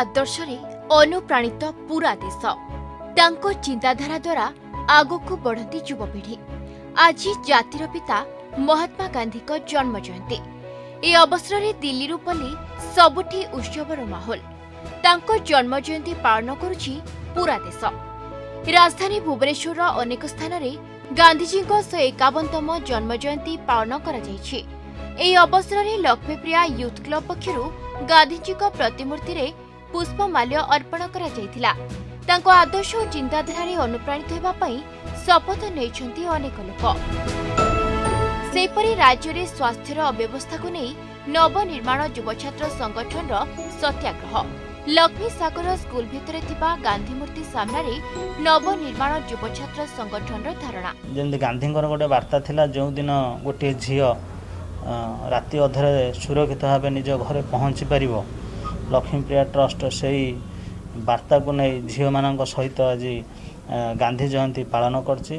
आदर्श अनुप्राणित पूरा देश तांको चिंताधारा द्वारा आगको बढ़ती युवपीढ़ी। आज जातिर पिता महात्मा गांधी को जन्म जयंती। ए अवसर में दिल्ली पल्ली सबुठी उत्सवर माहौल। तांको जन्म जयंती पालन करुछि पूरा देश। राजधानी भुवनेश्वर अनेक स्थान में गांधीजी 151तम जन्म जयंती पालन करा जायछि। एही अवसर में लक्ष्मीप्रिया यूथ क्लब पक्षरु गांधीजी प्रतिमूर्ति रे पुष्पमाल्य अर्पण करा जायतिला। तांको आदर्श और चिंताधारा रे अनुप्राणित हेबा पई शपथ नेइछन्ति अनेक लोक। सेपरि राज्य रे स्वास्थ्यर अव्यवस्था को नहीं नवनिर्माण युव छात्र संगठन सत्याग्रह। लक्ष्मी सागर स्कूल भितर थिबा गांधी मूर्ति सामने नवनिर्माण युव छात्र संगठन धारणा। जेमति गांधी गोटे वार्ता थिला जो दिन गोटे झियो राति अधरे सुरक्षित भाव निज घरे पहुँची पार लक्ष्मीप्रिया ट्रस्ट से वार्ता को नहीं झील मान सहित आज गांधी जयंती पालन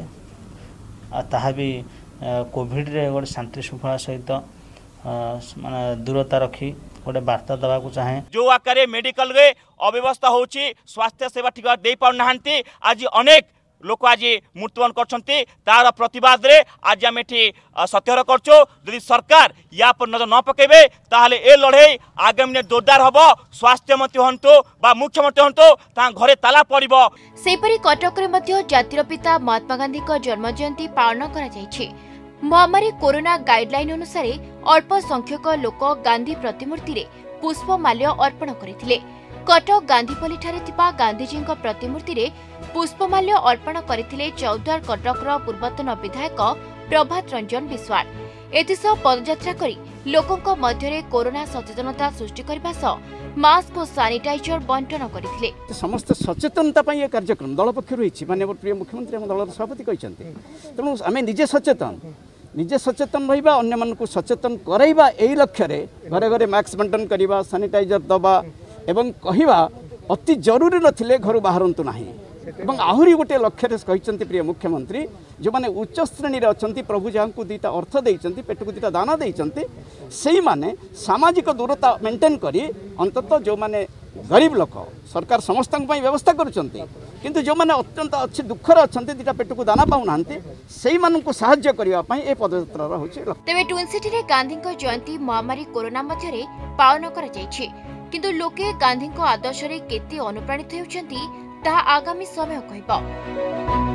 करता भी कोविड रे गोटे शांति श्रृंखला सहित माने दूरता रखी गोटे वार्ता दवा को चाहे। जो आकार मेडिकल रे अव्यवस्था होची स्वास्थ्य सेवा ठीक दे पार नहांती आज अनेक लोक आज मृत्युबरण करछन्ती। तार प्रतिवाद रे आज आम एठी सत्यर करछो। यदि सरकार या पर नजर न पकेबे ताहले ए लड़ाई आगामी में जोरदार हबो। स्वास्थ्य मंत्री हंतु बा मुख्यमंत्री हंतु ता घरे ताला पड़िबो। सेपरि कटक रे मध्य जातिर पिता महात्मा गांधी को जन्म जयंती पालन करा जायछि। महामारी कोरोना गाइडलाइन अनुसार अल्प संख्यक लोक गांधी प्रतिमूर्ति रे पुष्पमाल्य अर्पण करथिले। कटक गांधीपल्ली ठारे थिबा गांधीजी प्रतिमूर्ति रे पुष्पमाल्य अर्पण करथिले चौद्वार कटकर पूर्वतन विधायक प्रभात रंजन विश्वाल। एथिसह पदयात्रा करी लोकंक मध्यरे कोरोना सचेतनता सृष्टि करबा सह मास्क और सैनिटाइजर बंटन करथिले। समस्त सचेतनता पई ए कार्यक्रम दल पक्षरु होईछि। माननीय प्रिय मुख्यमंत्री हम दलर सभापति कहिसंते। तेणु आमे निजे सचेतन रहिबा अन्य मानकु सचेतन कराइबा एई लक्ष्य रे घरे घरे मास्क बंटन करिबा सैनिटाइजर दबा एवं कहिबा अति जरूरी नथिले घर बाहरंतु नाही। एवं आहुरी गोटे लक्ष्य कहते प्रिय मुख्यमंत्री जो माने उच्च श्रेणी रे अछंती प्रभु जहाँ को दीटा अर्थ देइचंती पेट को दीटा दाना देइचंती सेही माने सामाजिक दूरता मेंटेन करी अंततः जो माने गरीब लोक सरकार समस्त व्यवस्था करुचंती किंतु जो माने अत्यंत अच्छी दुखर अछंती दीटा पेट को दाना पाउ नांती सेही मानकु सहाय्य करिवा पई ए पदयात्रा होछि। तेबे ट्विन सिटी रे गांधी जयंती महामारी कोरोना मध्यरे पालन करा जायछि। किंतु लोके गांधी आदर्श रे केते अनुप्राणित हेउछंती ताहा आगामी समय कहब।